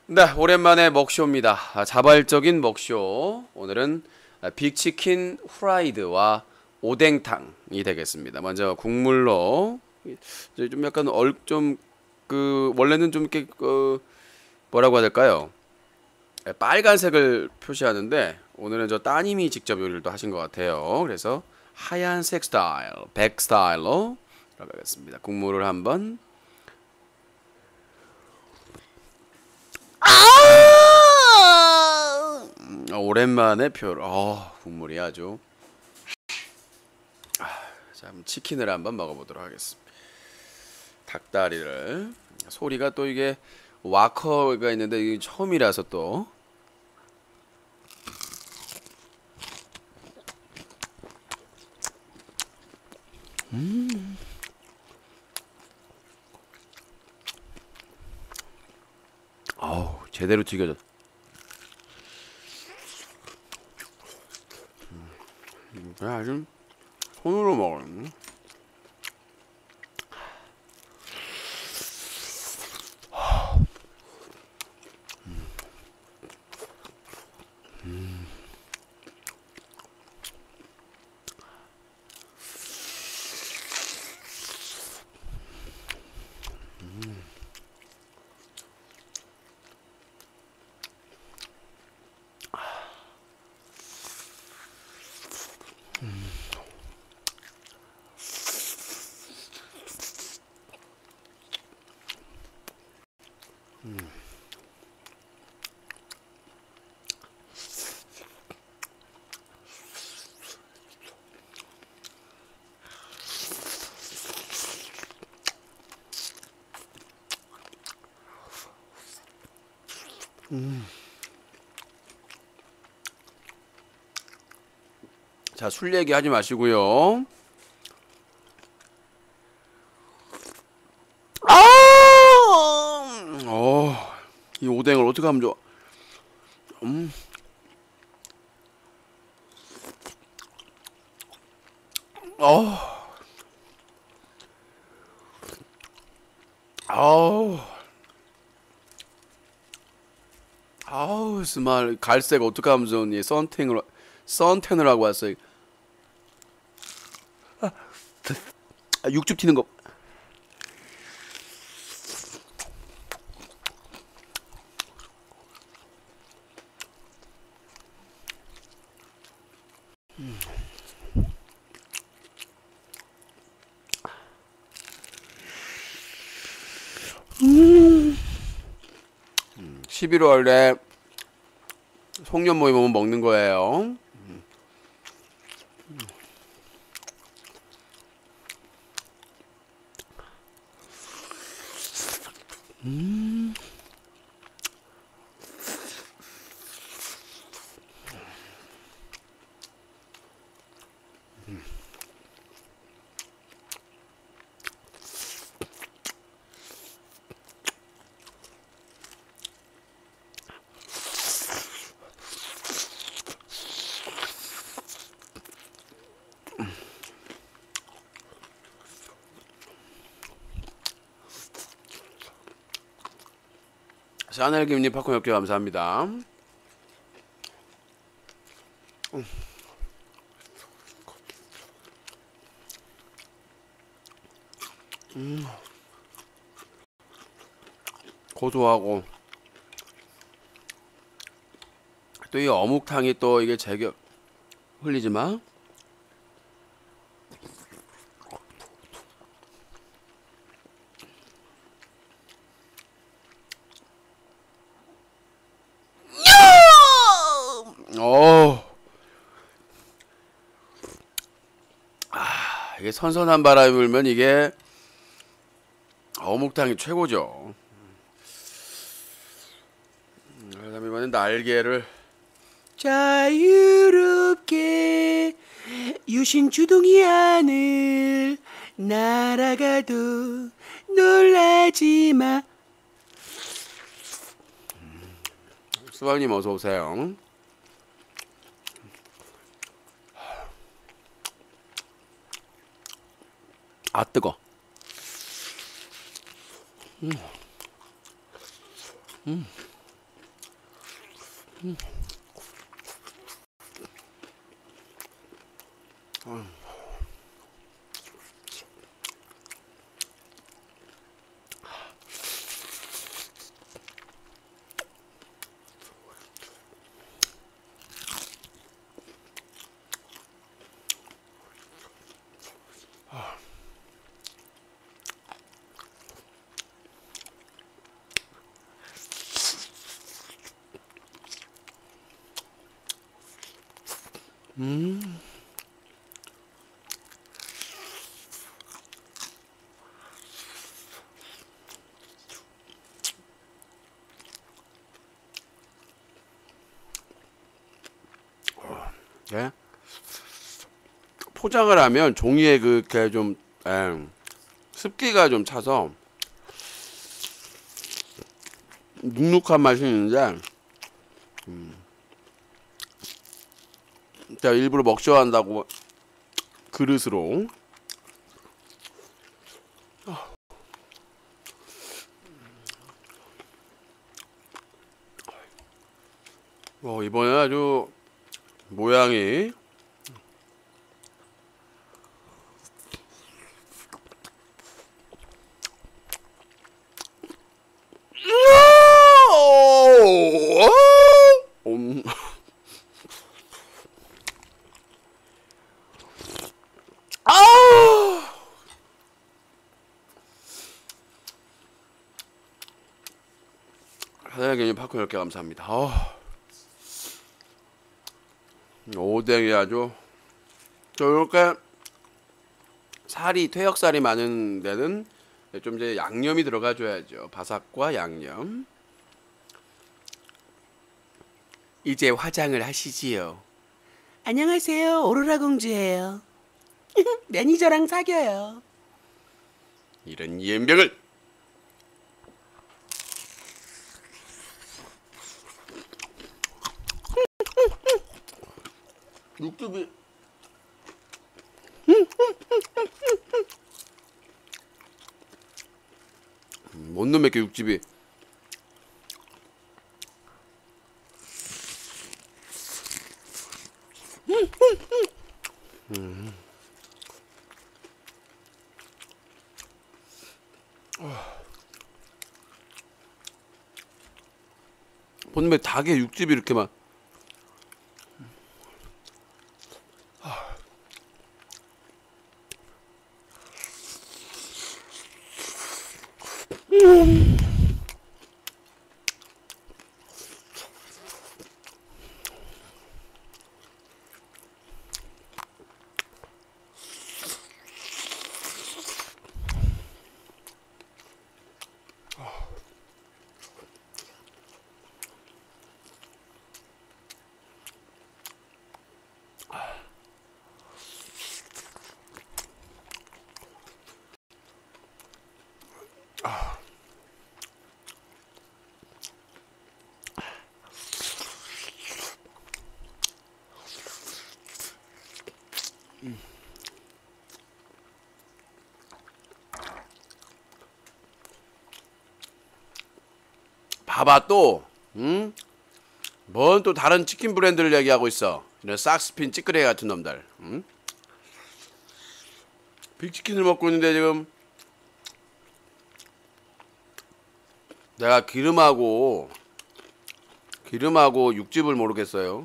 네, 오랜만에 먹쇼입니다. 자발적인 먹쇼. 오늘은 빅치킨 후라이드와 오뎅탕이 되겠습니다. 먼저 국물로 이제 좀 약간 좀 원래는 좀 이렇게 뭐라고 해야 될까요? 빨간색을 표시하는데 오늘은 저 따님이 직접 요리를 또 하신 것 같아요. 그래서 하얀색 스타일, 백 스타일로 들어가겠습니다. 국물을 한번. 오랜만에 국물이 아주. 자, 그럼 치킨을 한번 먹어보도록 하겠습니다. 닭다리를. 소리가 또 이게 와커가 있는데 이게 처음이라서 또. 제대로 튀겨졌. 그냥 아주 손으로 먹어요. 자, 술 얘기하지 마시고요. 이 오뎅을 어떻게 하면 좋아? 음. 어. 아우. 아우, 스말 갈색 어떻게 하면 좋니? 선텐을 하고 왔어요. 육즙 튀는 거. 음. 11월에 송년 모임 오면 먹는 거예요. 샤넬김님 팝콘 엽기 감사합니다. 고소하고 또 이 어묵탕이 또 이게 제격 흘리지 마. 어. 이게 선선한 바람이 불면 이게 어묵탕이 최고죠. 그다음에 이번엔 날개를 자유롭게 유신주둥이 하늘 날아가도 놀라지마. 수박님 어서 오세요. 아 뜨거. 예? 포장을 하면 종이에 그게 좀 습기가 좀 차서 눅눅한 맛이 있는데 제가 일부러 먹셔 한다고 그릇으로 이번에 아주 모양이 사장님 팝콘 10개 감사합니다. 오뎅이 아주 이렇게 살이 퇴역살이 많은 데는 좀 이제 양념이 들어가 줘야죠. 바삭과 양념. 이제 화장을 하시지요. 안녕하세요. 오로라 공주예요. 매니저랑 사귀어요. 이런 이엠병을. 육즙이 못 넣으면 육즙이 보면 닭의 육즙이 이렇게 막 봐봐 또 뭔 또 다른 치킨 브랜드를 얘기하고 있어. 이런 싹스핀 찌끄레기 같은 놈들. 빅치킨을 먹고 있는데 지금 내가 기름하고 육즙을 모르겠어요.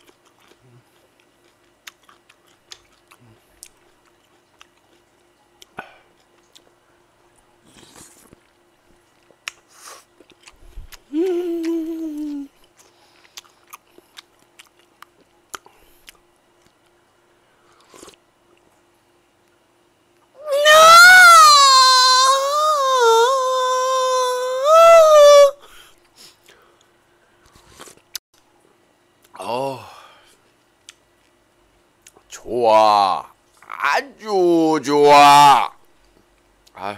좋아. 아주 좋아. 아휴.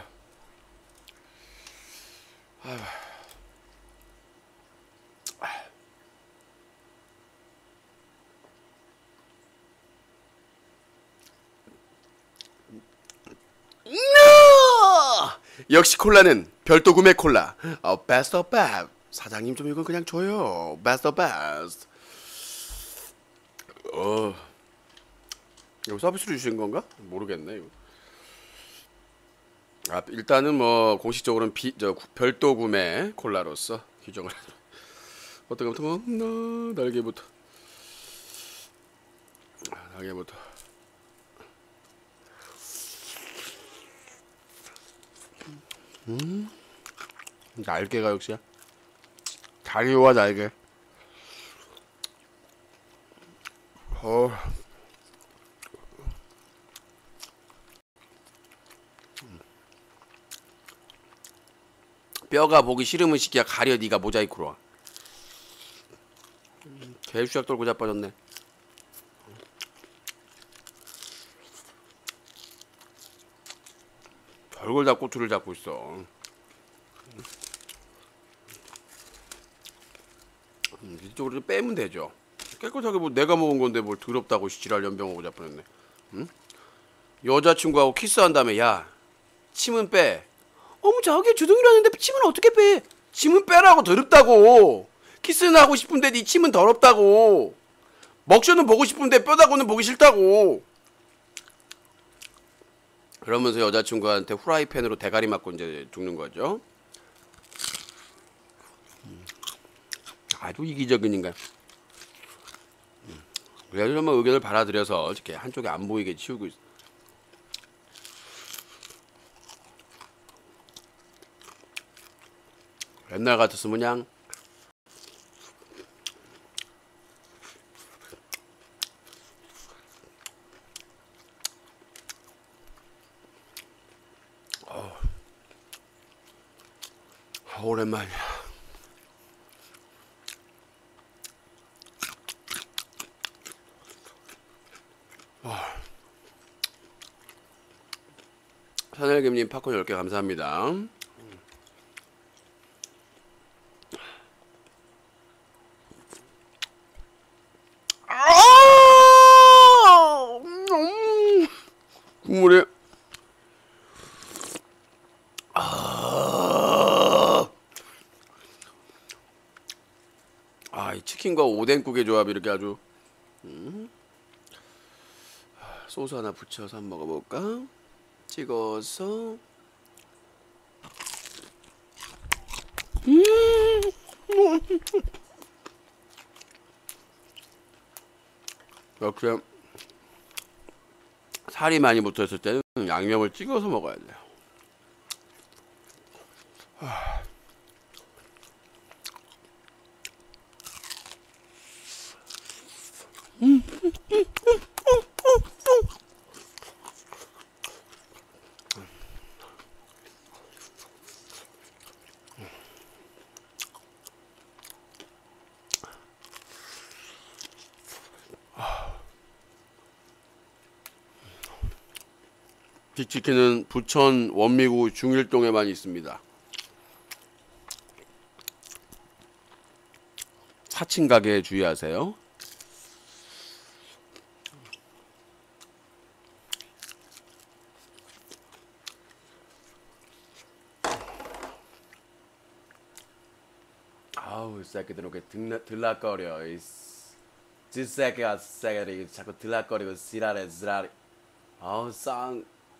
아휴. 역시 콜라는 별도 구매 콜라. 베스트 오브 사장님 좀 이건 그냥 줘요. Best of best. 이거 서비스로 주신 건가? 모르겠네 이거. 일단은 뭐 공식적으로는 별도 구매 콜라로서 규정을 하죠. 어떤 것부터 먹나? 날개부터. 날개가 역시야. 다리와 날개. 뼈가 보기 싫으면 시키야 가려 니가 모자이크로 와. 개수작 떨고 자빠졌네. 별걸 다 꼬투를 잡고 있어. 이쪽으로 좀 빼면 되죠. 깨끗하게 뭐 내가 먹은 건데 뭘 더럽다고 지랄 연병하고 자빠졌네. 응? 여자친구하고 키스한 다음에 야 침은 빼. 어머 자기 주둥이라는데 침은 어떻게 빼? 침은 빼라고. 더럽다고. 키스는 하고 싶은데 네 침은 더럽다고. 먹쇼는 보고 싶은데 뼈다고는 보기 싫다고. 그러면서 여자친구한테 후라이팬으로 대가리 맞고 이제 죽는 거죠. 아주 이기적인 인간. 그래서 정말 의견을 받아들여서 이렇게 한쪽에 안 보이게 치우고 있어. 옛날 같았으면 그냥 오랜만이야. 산헬김님 팝콘 10개 감사합니다. 국물에 이 치킨과 오뎅국의 조합이 이렇게 아주 소스 하나 붙여서 한번 먹어볼까? 찍어서 역시 살이 많이 붙어있을 때는 양념을 찍어서 먹어야 돼요. 빅치킨은 부천 원미구 중일동에만 있습니다. 4층 가게에 주의하세요. 아우 이 새끼들 이렇게 들락거려. 이 새끼가 자꾸 들락거리고 지랄해. 아우 쌍.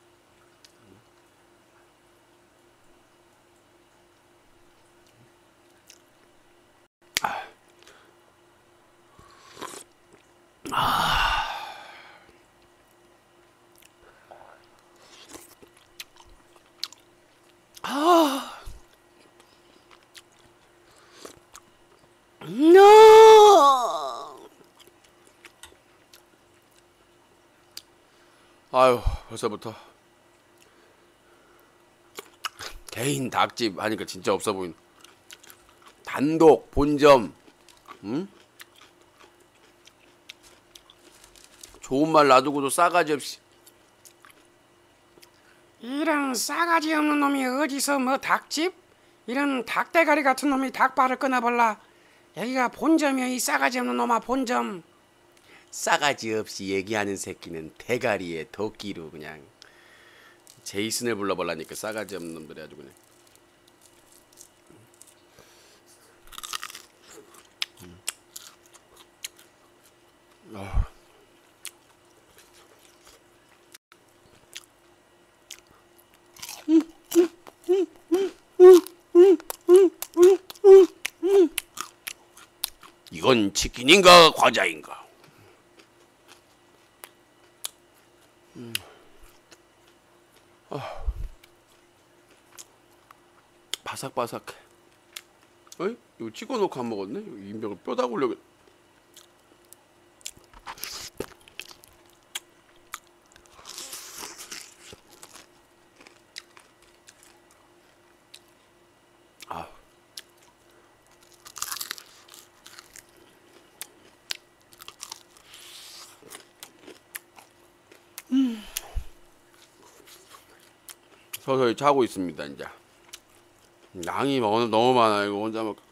아유 벌써부터 개인 닭집 하니까 진짜 없어 보인. 단독 본점, 좋은 말 놔두고도 싸가지 없이. 이런 싸가지 없는 놈이 어디서 뭐 닭집? 이런 닭대가리 같은 놈이 닭발을 끊어볼라. 여기가 본점이야 이 싸가지 없는 놈아 본점. 싸가지 없이 얘기하는 새끼는 대가리에 도끼로 그냥 제이슨을 불러볼라니까 싸가지 없는 놈들이 아주 그냥. 이건 치킨인가 과자인가? 바삭바삭해. 어이? 이거 찍어놓고 안 먹었네? 인병을 뼈다 굴려. 아. 서서히 자고 있습니다. 이제 양이 오늘 너무 많아. 이거 혼자 먹.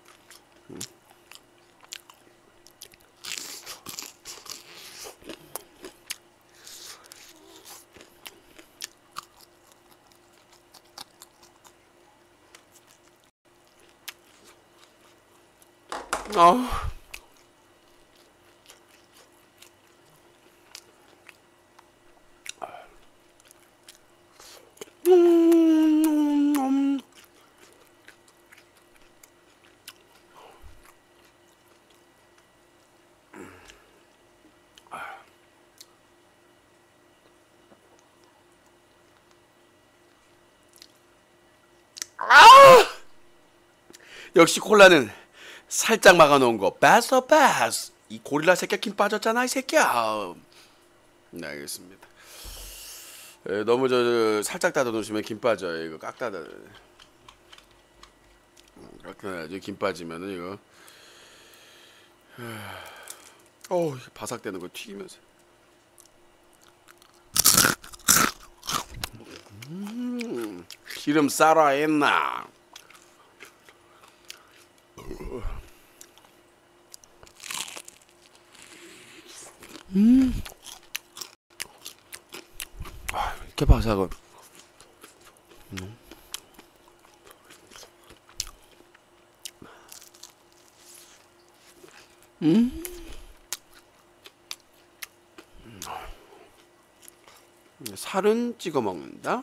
아. 역시 콜라는 살짝 막아놓은 거 베스트 베스트. 이 고릴라 새끼야 김 빠졌잖아 이 새끼야. 네 알겠습니다. 너무 살짝 닫아 놓으시면 김 빠져요. 이거 깍 닫아. 깍 닫아야지. 김 빠지면은 이거. 어우 바삭대는 거 튀기면서. 기름 싸라 했나. 이렇게 바삭은. 살은 찍어 먹는다.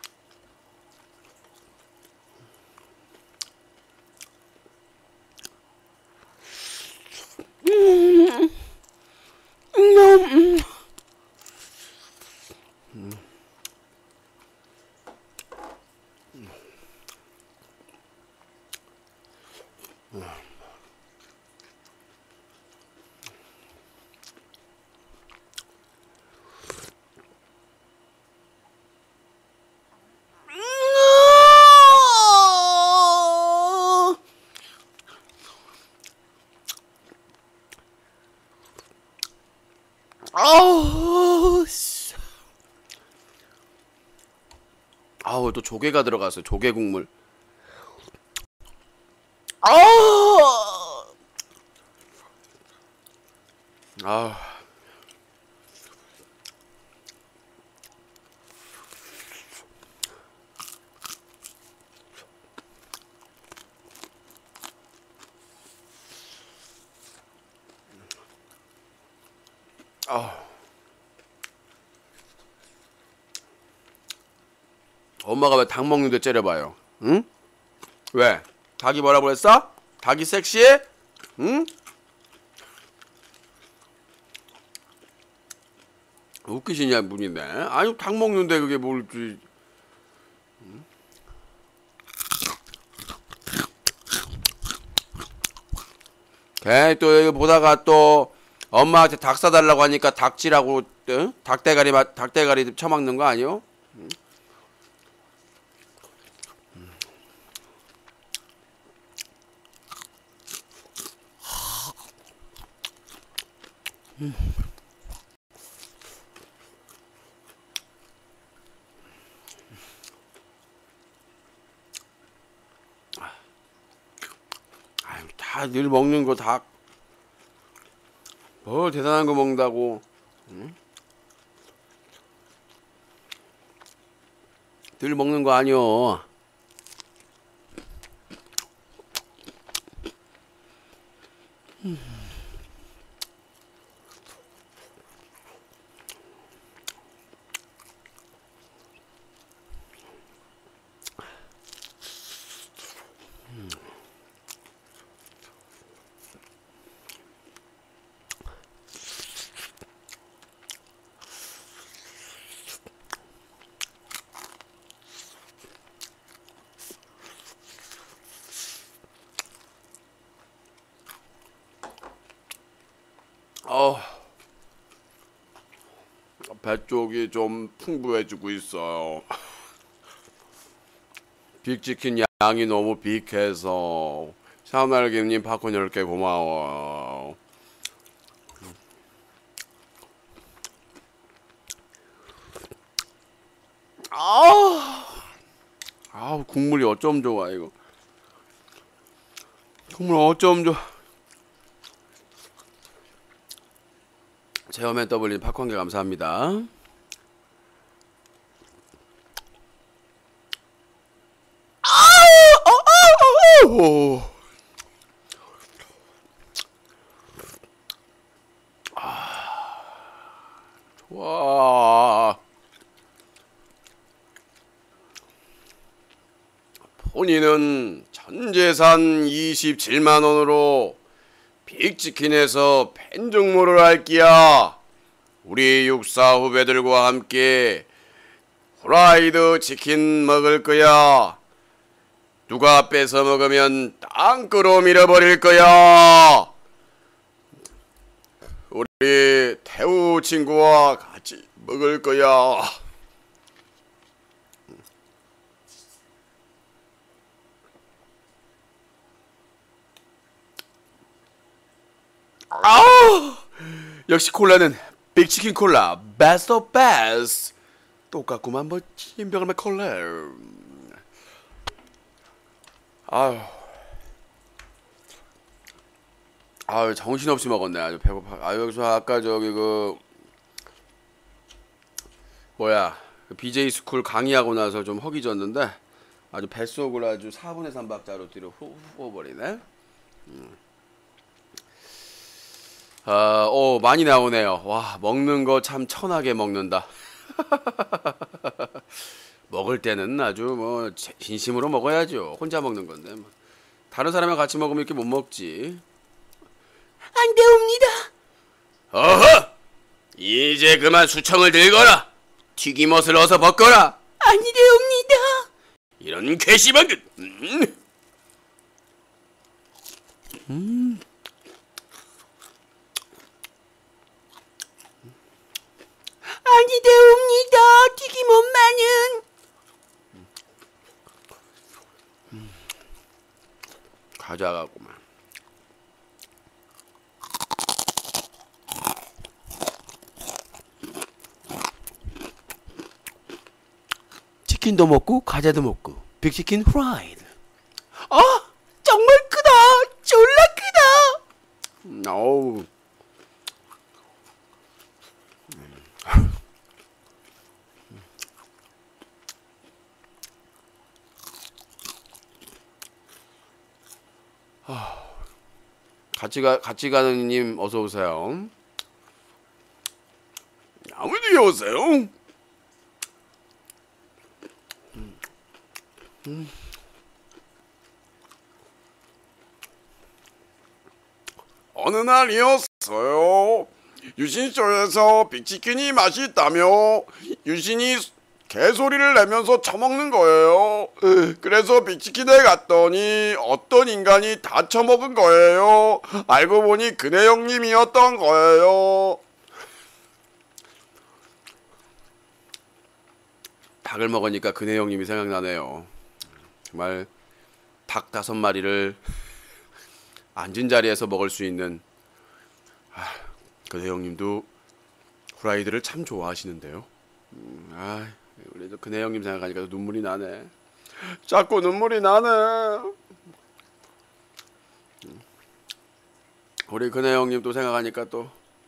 아우 또 조개가 들어갔어요. 조개 국물. 아. 엄마가 왜 닭 먹는데 째려봐요? 응? 왜? 닭이 뭐라고 그랬어? 닭이 섹시해? 응? 웃기시냐 분이네. 아니 닭 먹는데 그게 뭘지. 걔 또 이거 보다가 또 엄마한테 닭 사달라고 하니까 닭지라고 응? 닭대가리 처먹는 거 아니요? 다 늘 먹는 거 닭. 뭘 대단한 거 먹는다고. 응? 늘 먹는 거 아니요. 배 쪽이 좀 풍부해지고 있어요. 빅치킨 양이 너무 빅해서 샤넬김님 팝콘 10개 고마워요. 국물이 어쩜 좋아 이거. 국물 어쩜 좋아. 체험에 떠블린 팝콘게 감사합니다. 와, 본인은 전재산 27만 원으로 빅치킨에서 팬정모를 할기야. 우리 육사 후배들과 함께 후라이드 치킨 먹을 거야. 누가 뺏어 먹으면 땅으로 밀어버릴 거야. 우리 태우 친구와 같이 먹을 거야. 역시 콜라는 빅치킨 콜라 베스트 오브 베스트. 똑같구만 뭐 찐병을 콜라. 정신없이 먹었네. 아주 배고파. 여기서 아까 저기 뭐야 BJ 스쿨 강의하고 나서 좀 허기졌는데 아주 뱃속을 아주 4분의 3박자로 뒤로 후어버리네. 많이 나오네요. 와, 먹는 거 참 천하게 먹는다. 먹을 때는 아주 뭐 진심으로 먹어야죠. 혼자 먹는 건데 뭐. 다른 사람이랑 같이 먹으면 이렇게 못 먹지. 안 되옵니다. 어허! 이제 그만 수청을 들거라. 튀김옷을 어서 벗거라. 아니 되옵니다. 이런 괘씸한 아니 되옵니다. 튀김옷만은. 가져가구만. 치킨도 먹고 과자도 먹고 빅치킨 후라이드. 정말 크다. 졸라 크다. 어우. 같이 가는 님 어서 오세요. 아무도 오세요. 어느 날이었어요. 유신쇼에서 빅치킨이 맛있다며 유신이 개소리를 내면서 처먹는 거예요. 그래서 빅치킨에 갔더니 어떤 인간이 다 처먹은 거예요. 알고 보니 그네 형님이었던 거예요. 닭을 먹으니까 그네 형님이 생각나네요. 정말 닭 5마리를 앉은 자리에서 먹을 수 있는 그네 형님도 후라이드를 참 좋아하시는데요. 우리도 그네 형님 생각하니까 눈물이 나네. 자꾸 눈물이 나네. 우리 그네 형님 또 생각하니까 또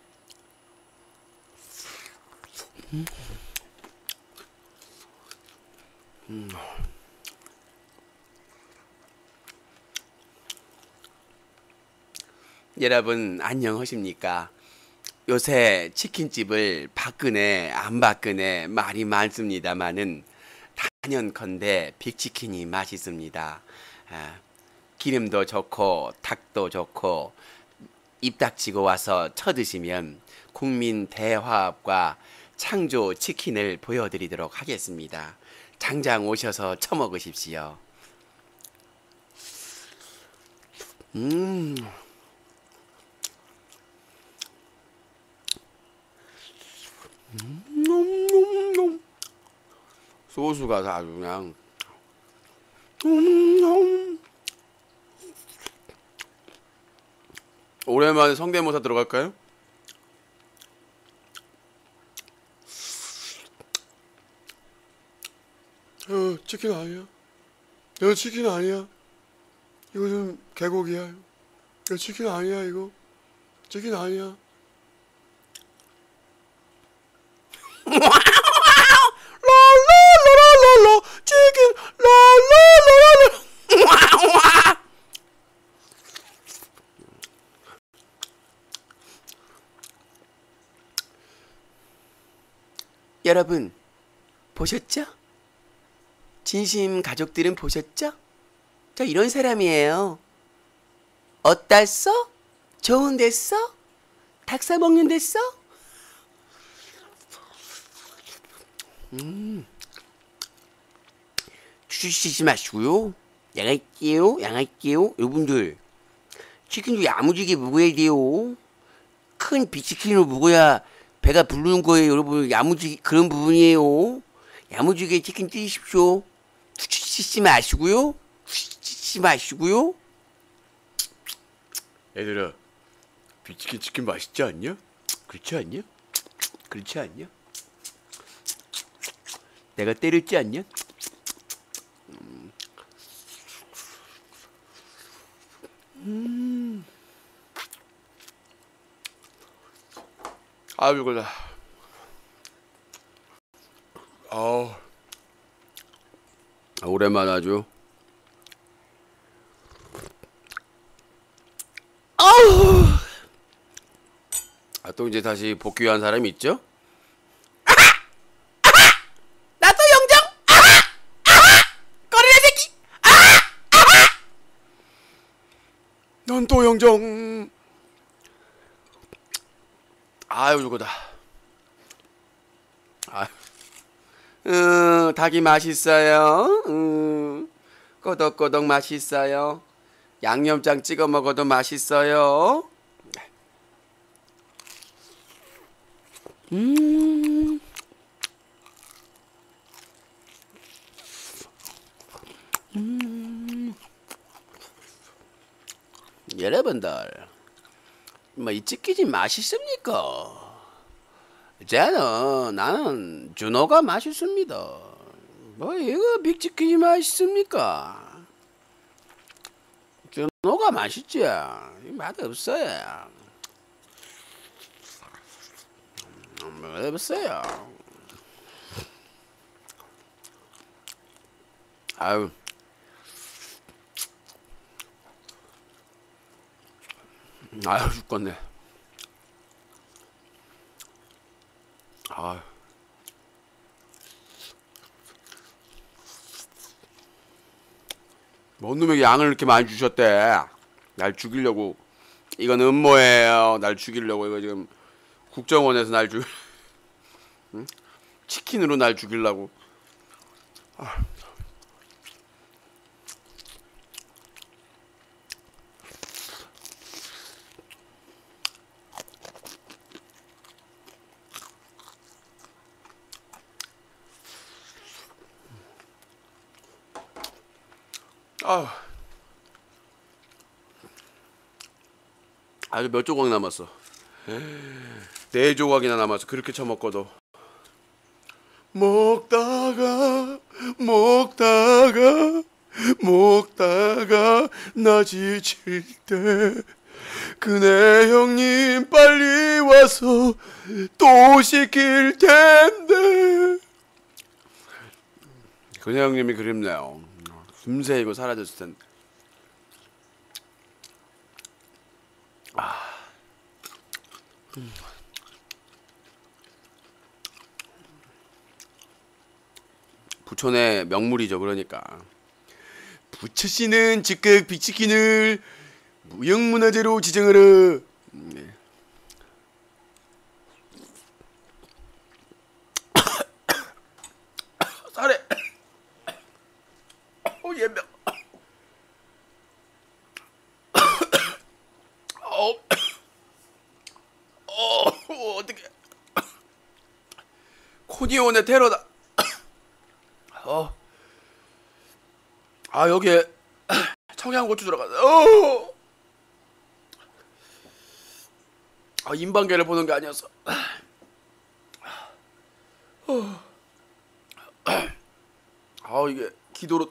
여러분 안녕하십니까? 요새 치킨집을 바꾸네 안 바꾸네 말이 많습니다마는 단연컨대 빅치킨이 맛있습니다. 기름도 좋고 닭도 좋고 입 닥치고 와서 쳐드시면 국민 대화합과 창조 치킨을 보여드리도록 하겠습니다. 당장 오셔서 처먹으십시오. 소스가 다 아주 그냥. 오랜만에 성대모사 들어갈까요? 치킨 아니야. 이거 치킨 아니야. 이거 좀 개고기야. 이거 치킨 아니야. 이거 치킨 아니야. 라라라라라 치킨 라라라라라. 여러분 보셨죠? 진심 가족들은 보셨죠? 저 이런 사람이에요. 어땠어? 좋은 데서? 닭 사 먹는 데서? 주시지 마시고요. 양할게요. 여러분들 치킨도 야무지게 먹어야 돼요. 큰 비치킨으로 먹어야 배가 부르는 거예요. 여러분 야무지게 그런 부분이에요. 야무지게 치킨 드십시오. 주시지 마시고요. 얘들아, 비치킨 치킨 맛있지 않냐? 그렇지 않냐? 그렇지 않냐? 내가 때렸지 않냐? 아유 이거다. 오랜만 아주. 또 이제 다시 복귀한 사람이 있죠? 나도 영정! 꺼리나 새끼! 넌 또 영정. 아유 이거다. 아유. 닭이 맛있어요. 꼬덕꼬덕 맛있어요. 양념장 찍어 먹어도 맛있어요. 여러분들, 뭐 이 치킨이 맛있습니까? 나는 준호가 맛있습니다. 뭐 이거 빅치킨이 맛있습니까? 준호가 맛있지. 맛없어요. 맛없어요. 아유. 아유 죽겠네. 아유. 뭔 놈에게 양을 이렇게 많이 주셨대. 날 죽이려고. 이건 음모예요. 날 죽이려고. 이거 지금 국정원에서 날 응? 치킨으로 날 죽이려고. 아주 몇 조각 남았어. 네 조각이나 남았어. 그렇게 처먹고도. 먹다가 나 지칠 때 그네 형님 빨리 와서 또 시킬 텐데. 그네 형님이 그립네요. 금세 이거 사라졌을 텐데. 부촌의 명물이죠. 그러니까 부처씨는 즉각 빅치킨을 무형문화재로 지정하라. 네. 쌀에 예명. 어떻게 코니온의 테러다. 여기에 청양고추 들어갔어. 인방계를 보는 게 아니었어. 이게 기도로.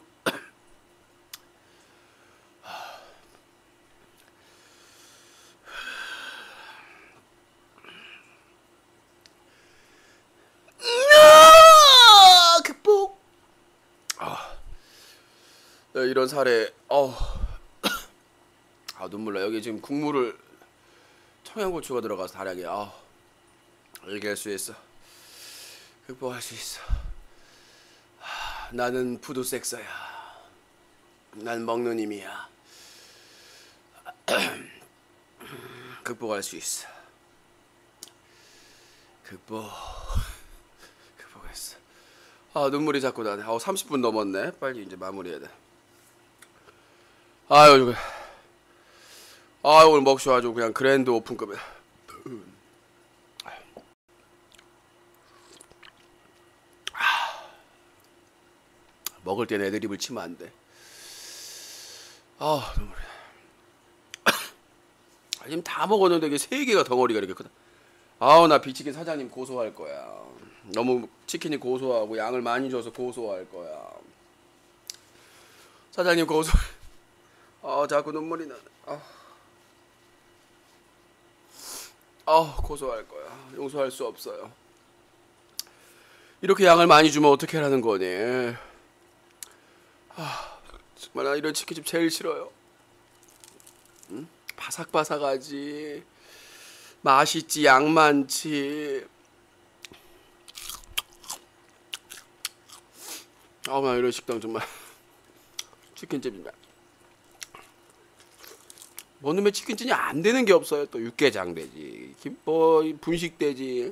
극복. 이런 사례. 눈물 나. 여기 지금 국물을 청양고추가 들어가서 다량에. 얘기할 수 있어. 극복할 수 있어. 나는 푸드섹서야. 난 먹는 힘이야. 극복할 수 있어. 극복했어. 눈물이 자꾸 나네. 30분 넘었네. 빨리 이제 마무리해야 돼. 오늘 먹쇼 아주 그냥 그랜드 오픈급이야. 먹을 땐 애드립을 치면 안 돼. 눈물이. 지금 다 먹었는데 이게 3개가 덩어리가 이렇게 크다. 나 빅치킨 사장님 고소할 거야. 너무 치킨이 고소하고 양을 많이 줘서 고소할 거야. 사장님 고소. 자꾸 눈물이 나네. 고소할 거야. 용서할 수 없어요. 이렇게 양을 많이 주면 어떻게 하라는 거니? 정말 나 이런 치킨집 제일 싫어요. 응? 바삭바삭하지. 맛있지. 양 많지. 나 이런 식당 정말. 치킨집이냐. 뭔 놈의 치킨집이 안 되는 게 없어요. 또 육개장 되지. 분식 되지.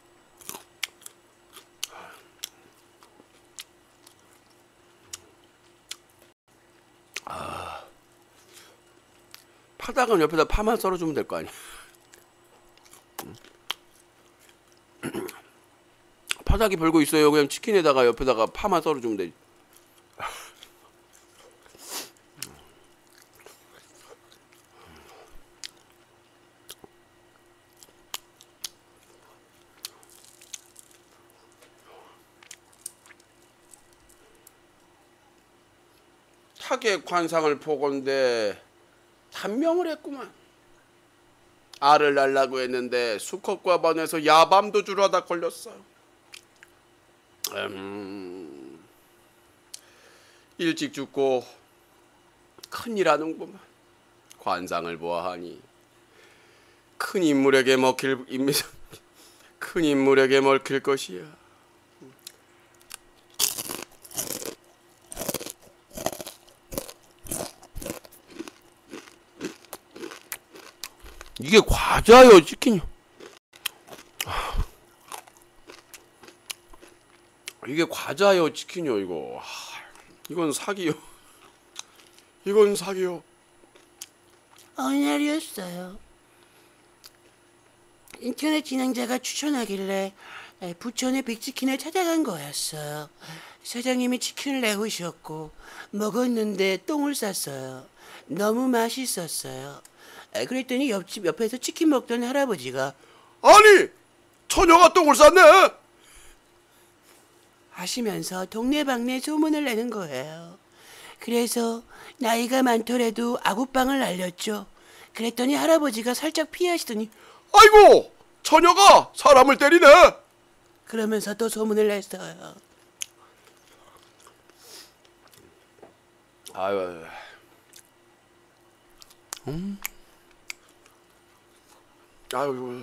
파닭은 옆에다 파만 썰어주면 될 거 아니야. 파닭이 별거 있어요. 그냥 치킨에다가 옆에다가 파만 썰어주면 되지. 타겟 관상을 보건대 단명을 했구만. 알을 낳으려고 했는데 수컷과 번에서 야밤도 줄하다 걸렸어. 일찍 죽고 큰일 하는구만. 관상을 보아하니 큰 인물에게 먹힐 것이야. 이게 과자요, 치킨이요. 이게 과자요, 치킨이요, 이거. 이건 사기요. 이건 사기요. 어느 날이었어요. 인터넷 진행자가 추천하길래 부천의 빅치킨에 찾아간 거였어요. 사장님이 치킨을 내오셨고 먹었는데 똥을 쌌어요. 너무 맛있었어요. 그랬더니 옆집 옆에서 치킨 먹던 할아버지가 아니! 처녀가 똥을 쌌네! 하시면서 동네방네 소문을 내는 거예요. 그래서 나이가 많더라도 아구빵을 날렸죠. 그랬더니 할아버지가 살짝 피하시더니 아이고! 처녀가 사람을 때리네! 그러면서 또 소문을 냈어요. 아유. 아유.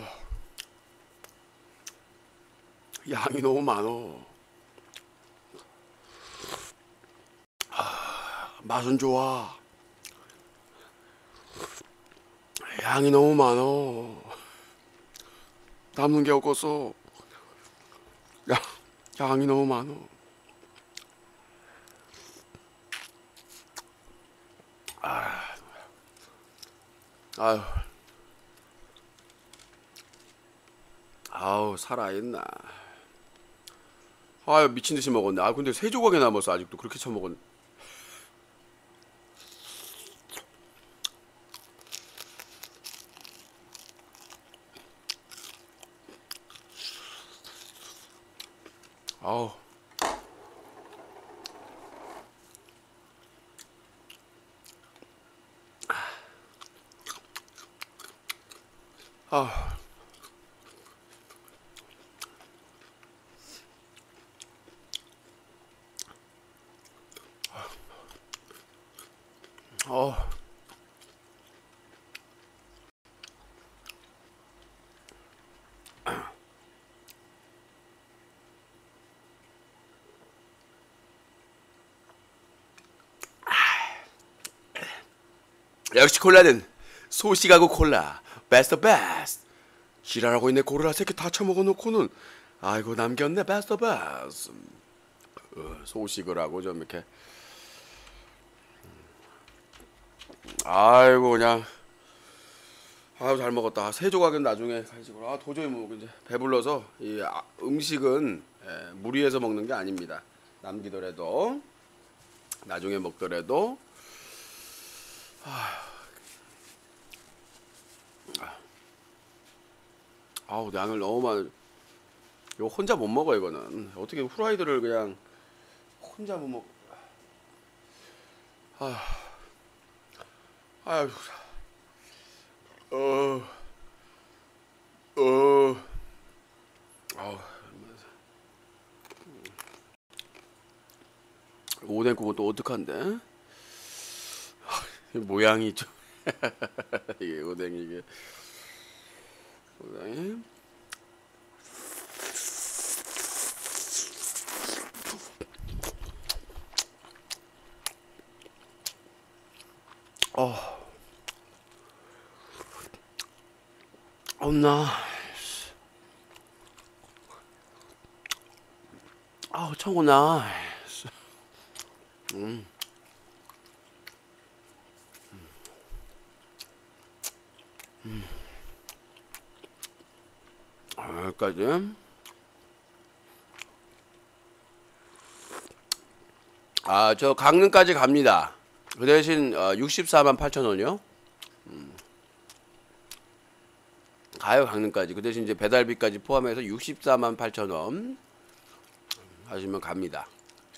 양이 너무 많어. 맛은 좋아. 양이 너무 많어. 남는 게 없어서. 양이 너무 많어. 아유. 아우, 살아있나. 아 미친 듯이 먹었네. 아 근데 세 조각이 남았어. 아직도 그렇게 처먹었네. 아우. 아. 어. 역시 콜라는 소식하고 콜라 베스트 베스트. 지랄하고 있네. 고르라 새끼 다 처먹어 놓고는 아이고 남겼네. 베스트 베스트. 소식을 하고 좀 이렇게 아이고 그냥 아유 잘 먹었다. 세 조각은 나중에 가지고 아 도저히 뭐 이제 배불러서 이 음식은 무리해서 먹는 게 아닙니다. 남기더라도 나중에 먹더라도 아우 양을 너무 많이 이거 혼자 못 먹어. 이거는 어떻게 후라이드를 그냥 혼자 못 먹. 아유 아우 오뎅국은 또 어떡한데? 모양이 좀 이게 오뎅이 이게 오뎅이 없나? 아우 청구나. 여기까지. 아, 저 강릉까지 갑니다. 그 대신 64만 8천 원이요. 가요 강릉까지. 그 대신 이제 배달비까지 포함해서 64만 8천 원 하시면 갑니다.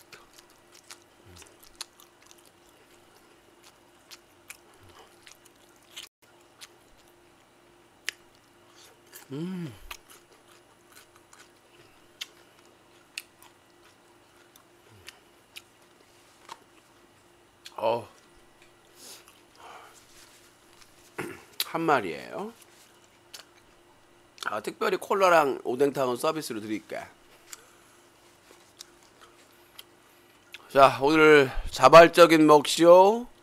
한 마리예요. 아, 특별히 콜라랑 오뎅탕은 서비스로 드릴게. 자, 오늘 자발적인 먹쇼